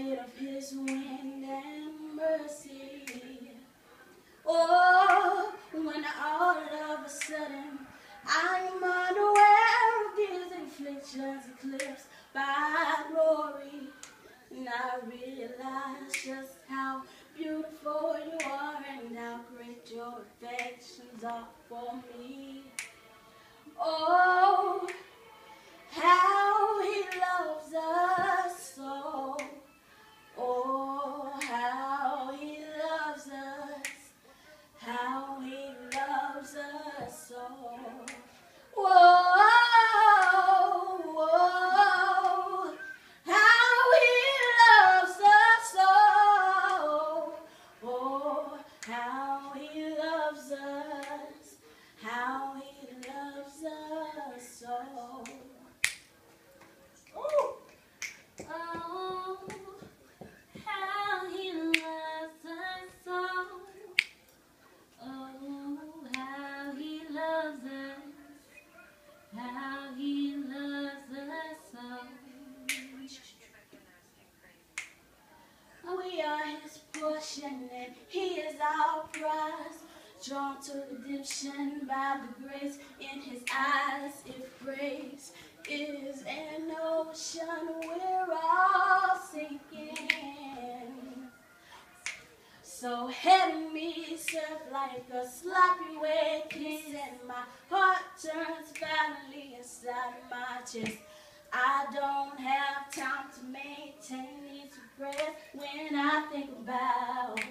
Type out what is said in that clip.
weight of his wind and mercy. Oh, when all of a sudden I'm unaware of these afflictions eclipsed by glory, and I realize just how beautiful you are and how great your affections are for me. Oh, how he loves us so. Oh, how he loves us. How he loves us so. Whoa, whoa, how he loves us so. Oh, how he loves us. How he loves us so. Oh, oh, how he loves us so. Oh, how he loves us, how he loves us so. We are his portion and he is our prize, drawn to redemption by the grace in his eyes. If grace is an ocean, we're all sinking. So heavy me surf like a sloppy wave kiss, and my heart turns violently inside my chest. I don't have time to maintain these breath when I think about